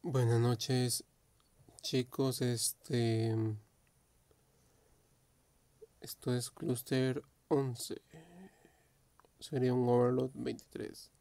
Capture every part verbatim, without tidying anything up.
Buenas noches, chicos. Este, esto es Cluster once. Sería un Overload veintitrés.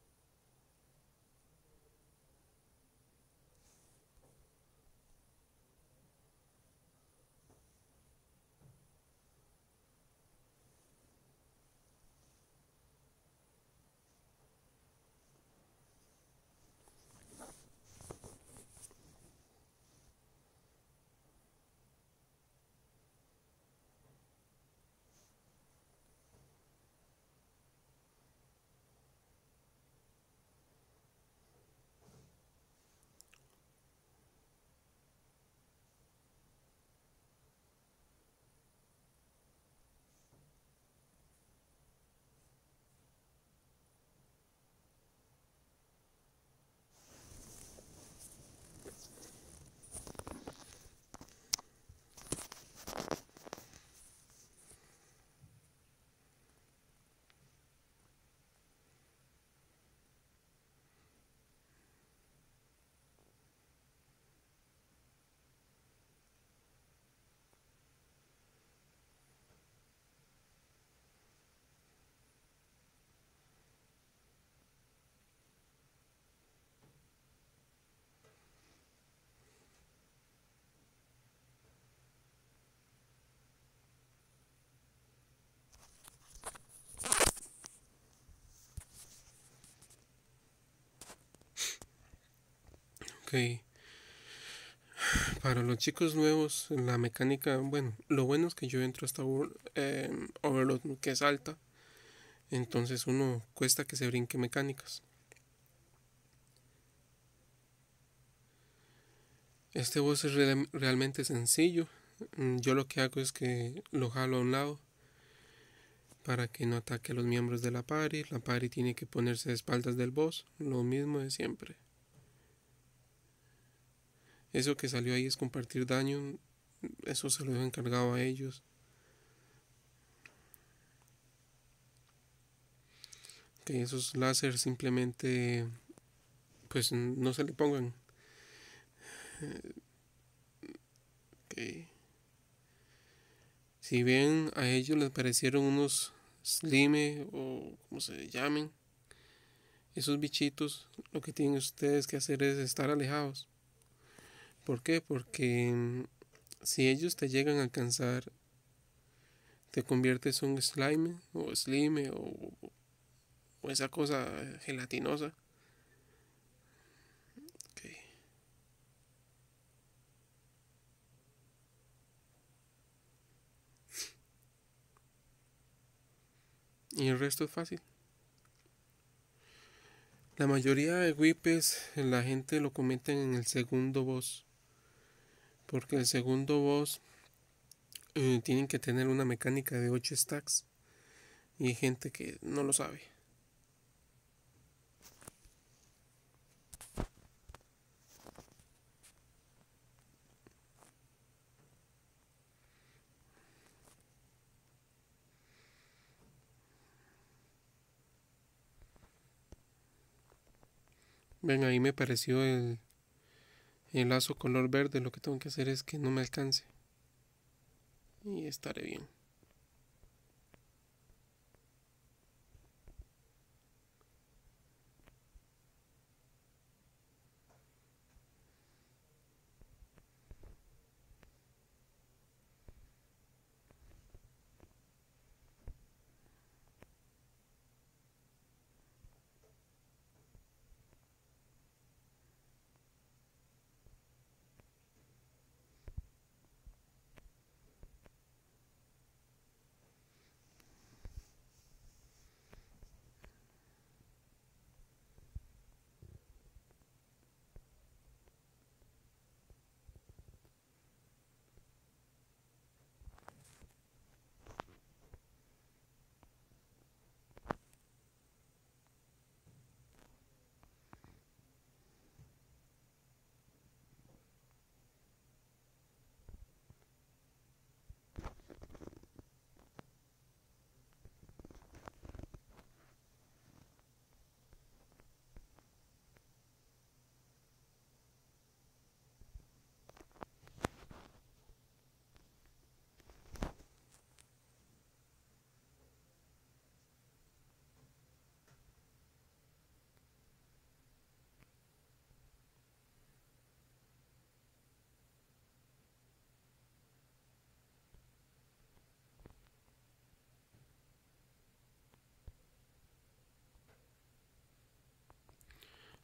Ok, para los chicos nuevos, la mecánica, bueno, lo bueno es que yo entro hasta eh, Overload que es alta, entonces uno cuesta que se brinque mecánicas. Este boss es re realmente sencillo. Mm, Yo lo que hago es que lo jalo a un lado para que no ataque a los miembros de la party. La party tiene que ponerse de espaldas del boss, lo mismo de siempre. Eso que salió ahí es compartir daño, eso se lo dejo encargado a ellos. Que esos láser simplemente pues no se le pongan. Que si bien a ellos les parecieron unos slime o como se llamen, esos bichitos, lo que tienen ustedes que hacer es estar alejados. ¿Por qué? Porque mm, si ellos te llegan a alcanzar, te conviertes en un slime o slime o, o esa cosa gelatinosa. Okay. Y el resto es fácil. La mayoría de whippes la gente lo cometen en el segundo boss, porque el segundo boss eh, tienen que tener una mecánica de ocho stacks y hay gente que no lo sabe. Ven, ahí me pareció el, el lazo color verde. Lo que tengo que hacer es que no me alcance y estaré bien.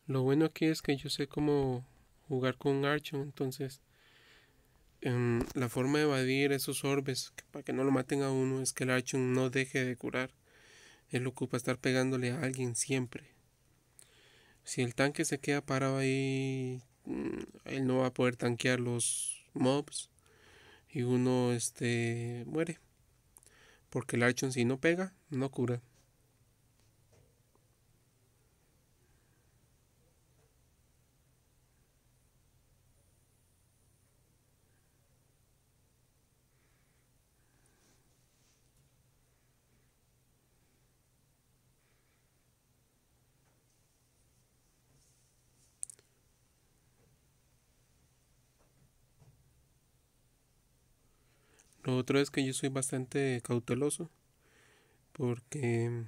Lo bueno aquí es que yo sé cómo jugar con un Archon, entonces em, la forma de evadir esos orbes que- para que no lo maten a uno es que el Archon no deje de curar. Él ocupa estar pegándole a alguien siempre. Si el tanque se queda parado ahí, mm, él no va a poder tanquear los mobs y uno este muere, porque el Archon si no pega, no cura. Lo otro es que yo soy bastante cauteloso porque,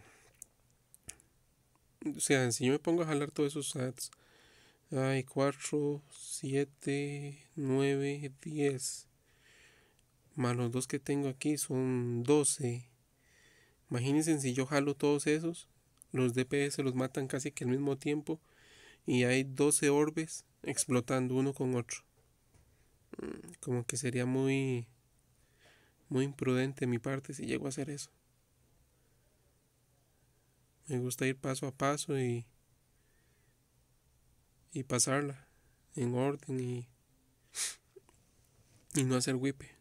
o sea, si yo me pongo a jalar todos esos stats, hay cuatro, siete, nueve, diez, más los dos que tengo aquí son doce. Imagínense si yo jalo todos esos, los D P S los matan casi que al mismo tiempo y hay doce orbes explotando uno con otro. Mm, Como que sería muy, muy imprudente de mi parte si llego a hacer eso. Me gusta ir paso a paso y, y pasarla en orden y, y no hacer wipe.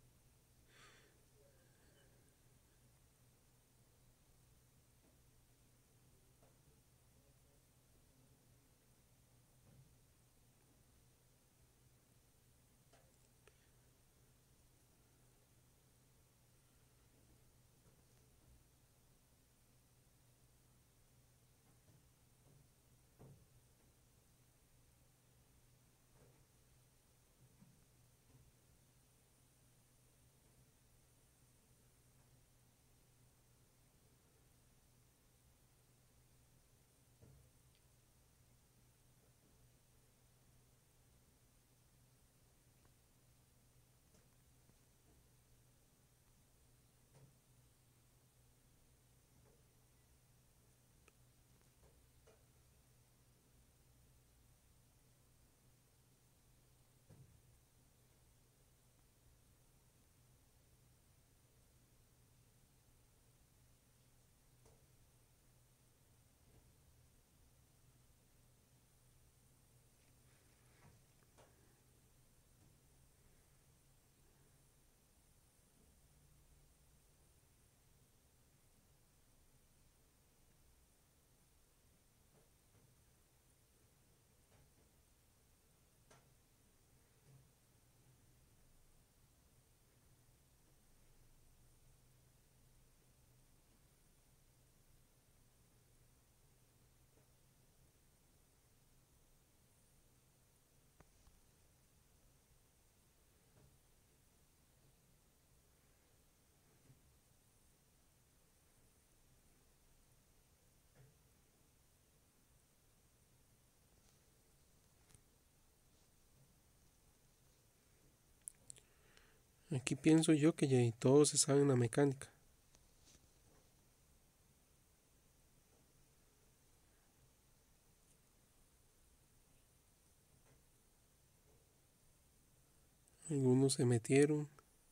Aquí pienso yo que ya todos se saben la mecánica. Algunos se metieron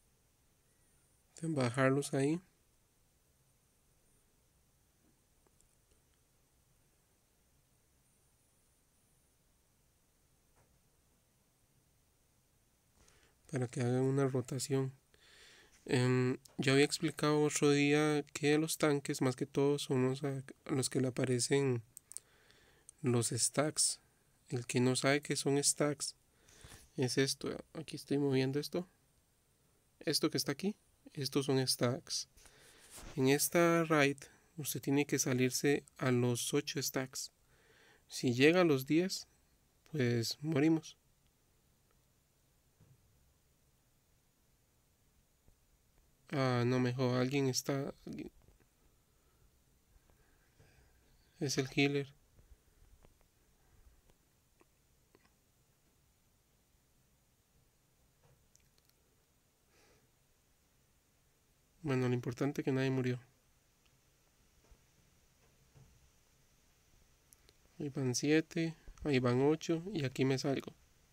en bajarlos ahí para que hagan una rotación. Em, yo había explicado otro día que los tanques más que todo son los a, a los que le aparecen los stacks. El que no sabe qué son stacks es esto. Aquí estoy moviendo esto. Esto que está aquí. Estos son stacks. En esta raid usted tiene que salirse a los ocho stacks. Si llega a los diez, pues morimos. Ah, no, mejor. Alguien está. Es el healer. Bueno, lo importante es que nadie murió. Ahí van siete. Ahí van ocho y aquí me salgo.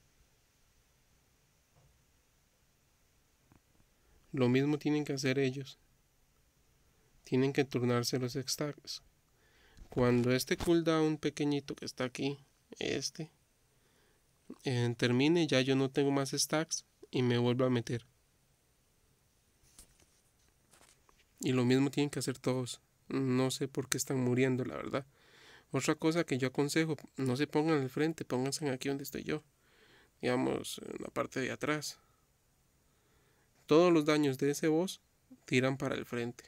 Lo mismo tienen que hacer ellos. Tienen que turnarse los stacks. Cuando este cooldown pequeñito que está aquí, este, eh, termine, ya yo no tengo más stacks y me vuelvo a meter. Y lo mismo tienen que hacer todos. No sé por qué están muriendo, la verdad. Otra cosa que yo aconsejo, no se pongan al frente, pónganse aquí donde estoy yo. Digamos, en la parte de atrás. Todos los daños de ese boss tiran para el frente.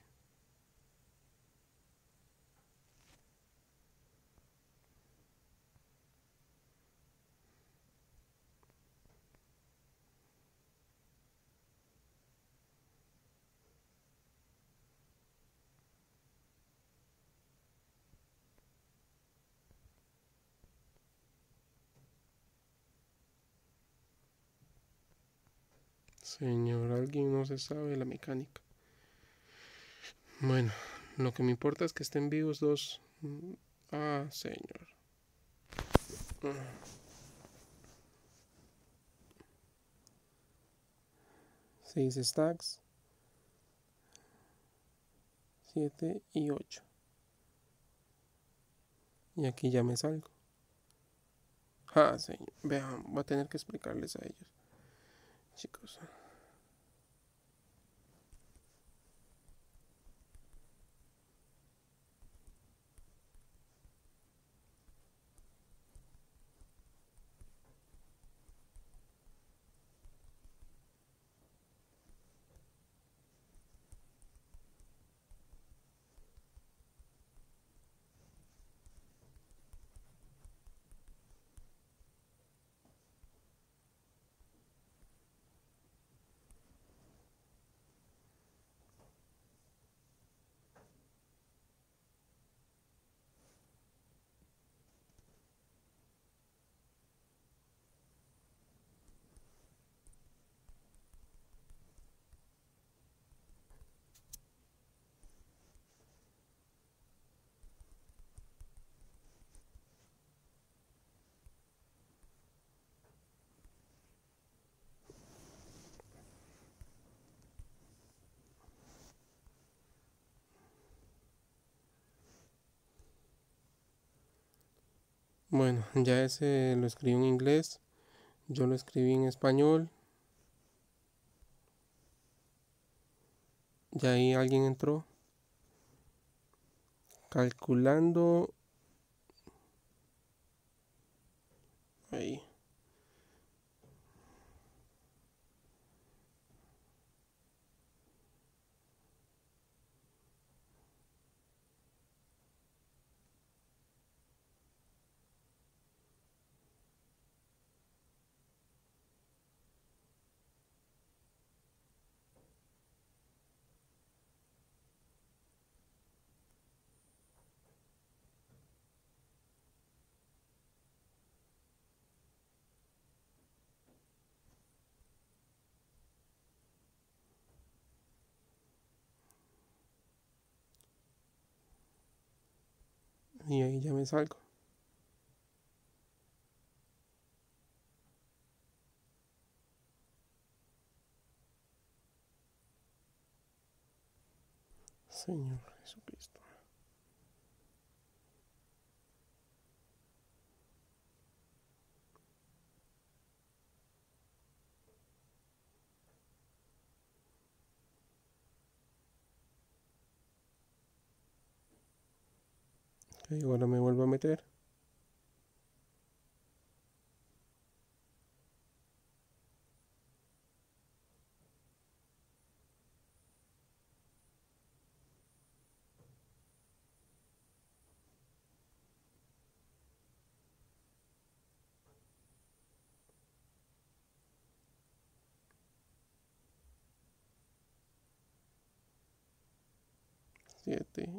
Señor, alguien no se sabe la mecánica. Bueno, lo que me importa es que estén vivos dos. Ah, señor. Seis stacks. Siete y ocho. Y aquí ya me salgo. Ah, señor. Vean, voy a tener que explicarles a ellos. Chicos. Bueno, ya ese lo escribí en inglés. Yo lo escribí en español. Ya ahí alguien entró. Calculando. Ahí. Y ahí ya me salgo. Señor Jesucristo. Ok, ahora me vuelvo a meter. Siete.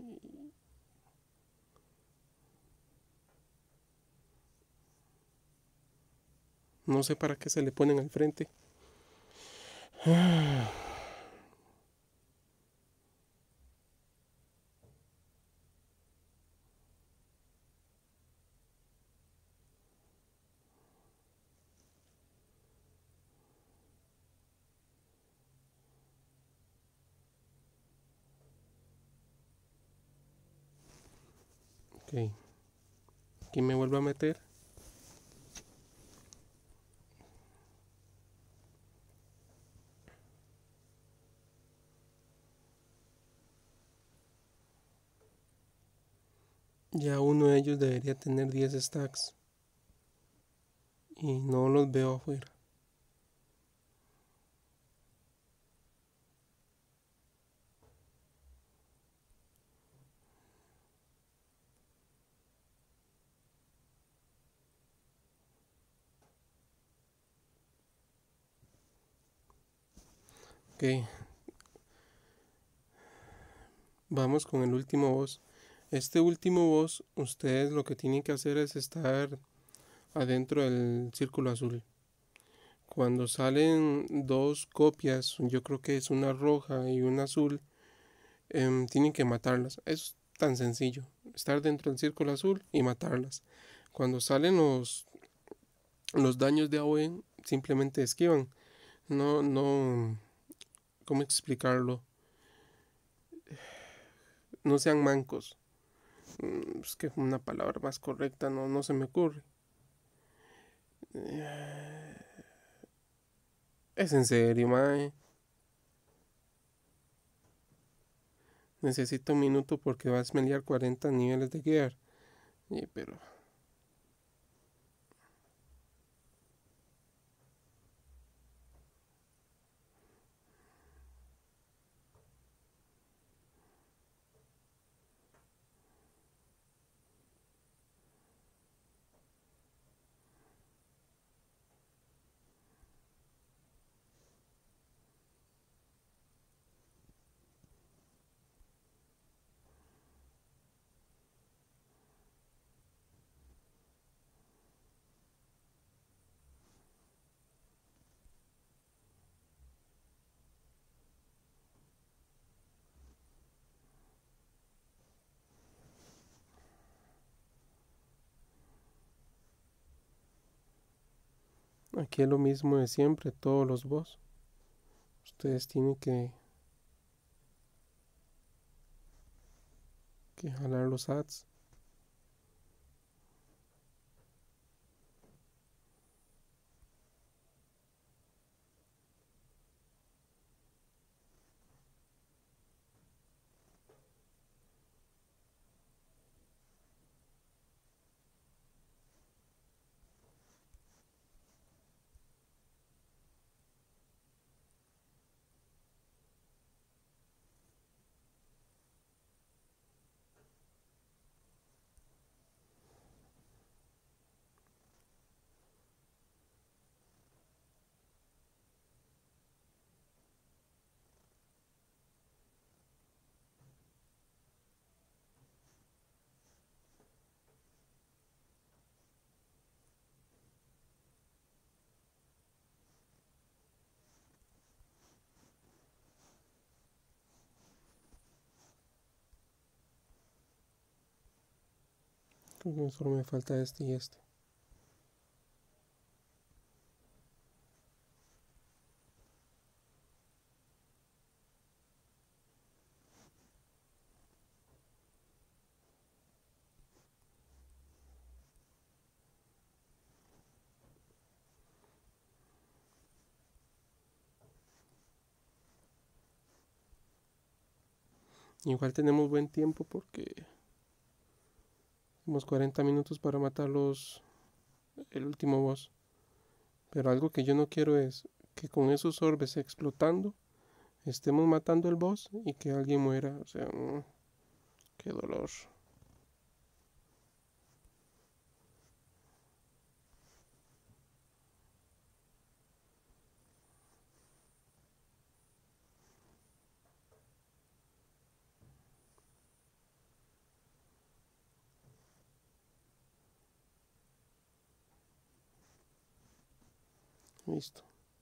No sé para qué se le ponen al frente. Ok, aquí me vuelvo a meter. Ya uno de ellos debería tener diez stacks y no los veo afuera. Ok, vamos con el último boss. Este último boss, ustedes lo que tienen que hacer es estar adentro del círculo azul. Cuando salen dos copias, yo creo que es una roja y una azul, em, tienen que matarlas. Es tan sencillo, estar dentro del círculo azul y matarlas. Cuando salen los, los daños de A O E, simplemente esquivan. No, no, ¿cómo explicarlo? No sean mancos. Mm, Es que una palabra más correcta no, no se me ocurre. Es en serio, mae. Necesito un minuto porque vas a melear cuarenta niveles de gear. Y, pero, aquí es lo mismo de siempre, todos los boss. Ustedes tienen que, que jalar los ads. Solo me falta este y este. Igual tenemos buen tiempo porque tenemos cuarenta minutos para matar los, el último boss. Pero algo que yo no quiero es que con esos orbes explotando estemos matando el boss y que alguien muera. O sea, mm, qué dolor. Listo.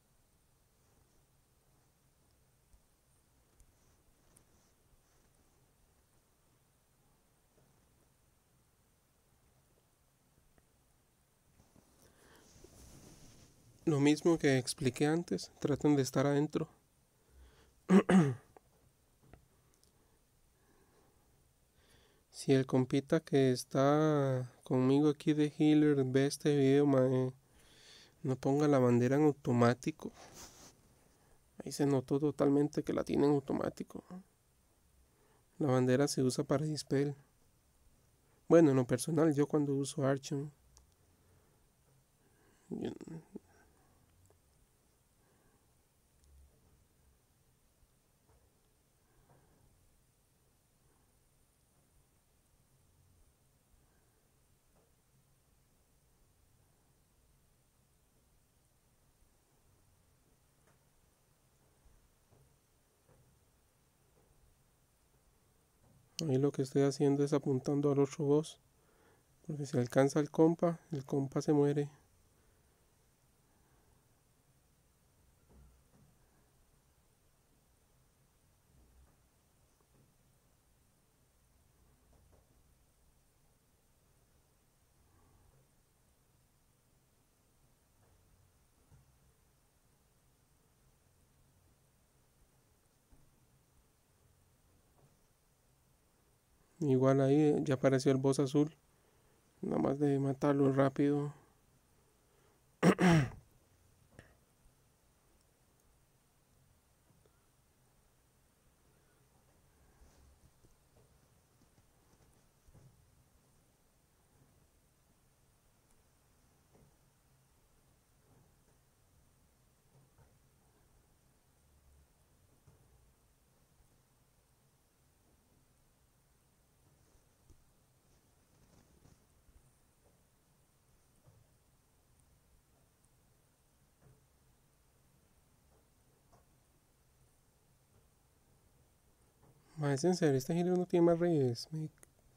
Lo mismo que expliqué antes, traten de estar adentro. Si el compita que está conmigo aquí de healer ve este video, mae, no ponga la bandera en automático. Ahí se notó totalmente que la tiene en automático. La bandera se usa para dispel. Bueno, en lo personal, yo cuando uso Archon. Yo- Ahí lo que estoy haciendo es apuntando al otro boss. Porque si alcanza el compa, el compa se muere. Igual ahí eh, ya apareció el boss azul. Nada más de matarlo rápido. Más en serio, este healer no tiene más reyes. Me-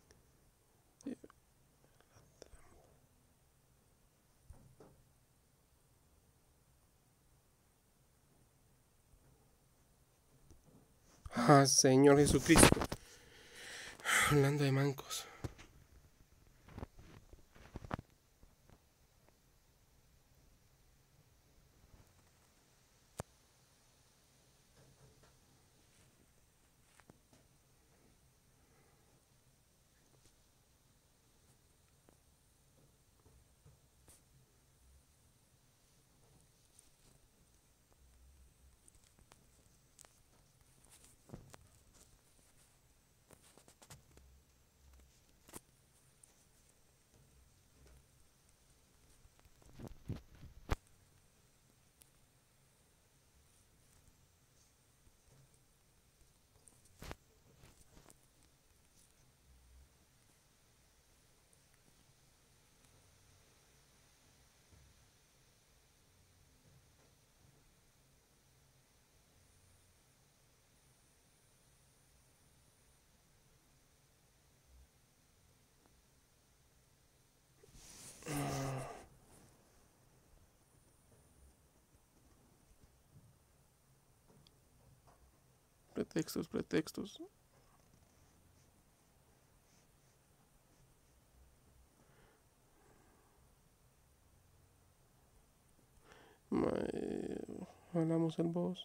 Ah, Señor Jesucristo. Hablando de mancos. Pretextos, pretextos. Mae, hablamos el boss.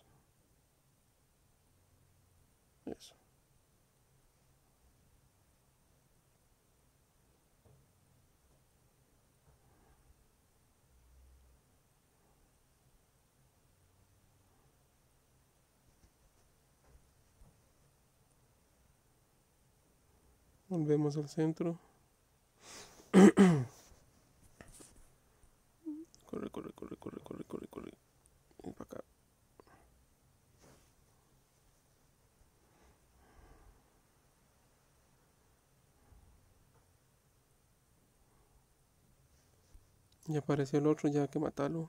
Eso. Volvemos al centro. Corre, corre, corre, corre, corre, corre, corre. Ven para acá. Ya apareció el otro, ya hay que matarlo.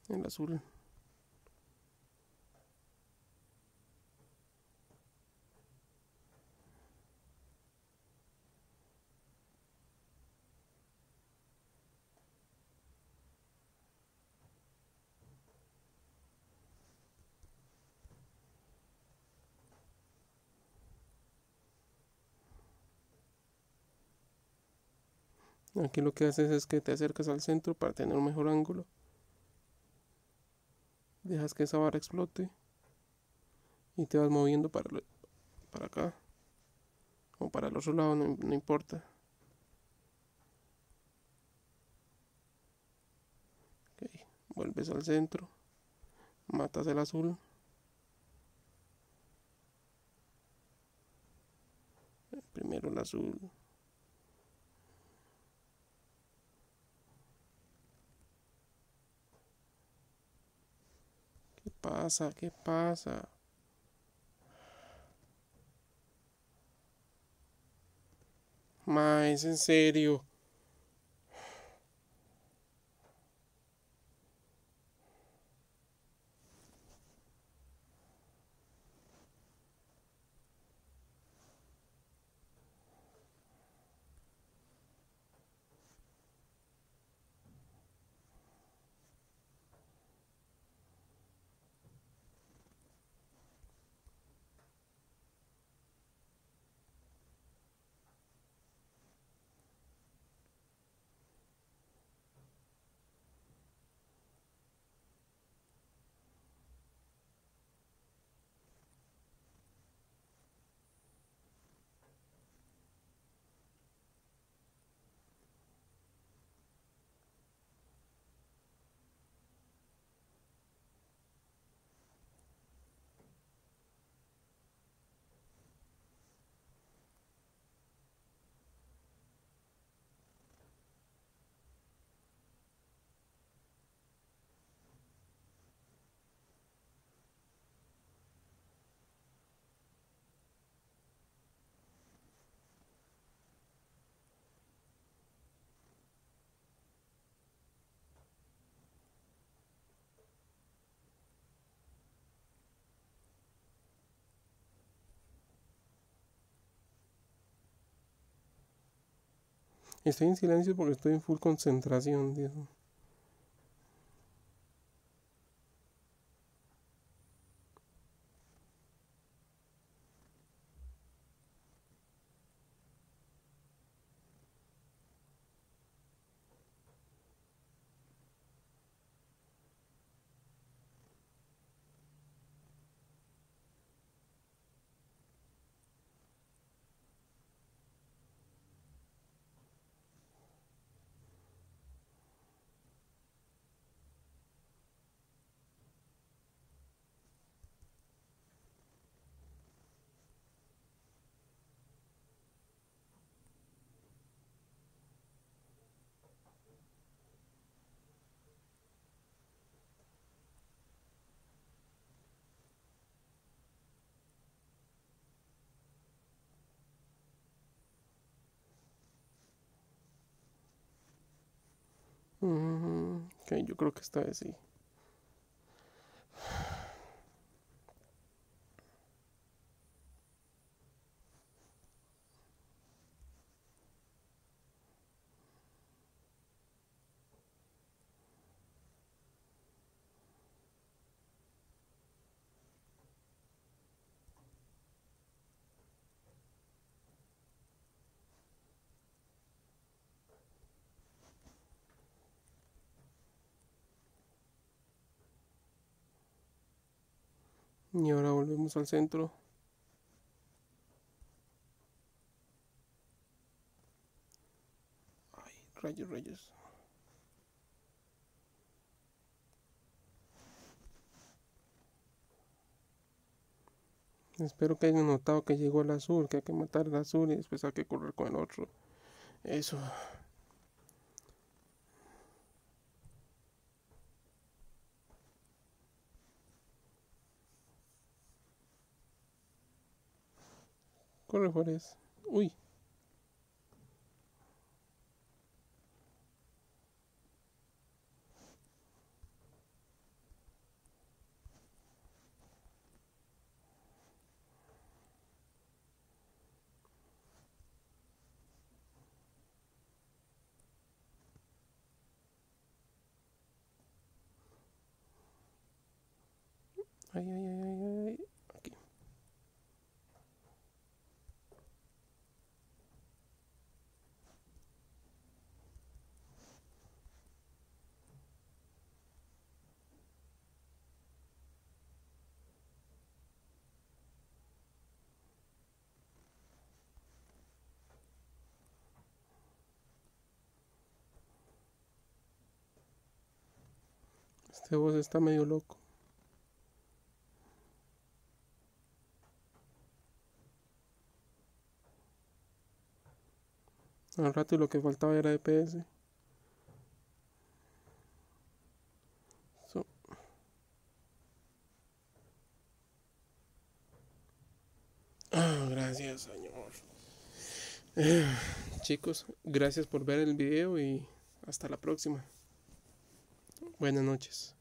el azul. Aquí lo que haces es que te acercas al centro para tener un mejor ángulo. Dejas que esa barra explote y te vas moviendo para, para acá o para el otro lado, no, no importa. Okay. Vuelves al centro, matas el azul. Primero el azul. ¿Qué pasa? ¿Qué pasa? Más, en serio. Estoy en silencio porque estoy en full concentración, Dios. Mm, ok, yo creo que esta vez sí. Y ahora volvemos al centro. Ay, rayos, rayos. Espero que hayan notado que llegó el azul, que hay que matar el azul y después hay que correr con el otro. Eso. Corre, Forest. Uy. Ay, ay, ay, ay, ay. Aquí. Este voz está medio loco. Al rato lo que faltaba era E P S. So. Ah, gracias, señor. Eh, chicos, gracias por ver el video y hasta la próxima. Buenas noches.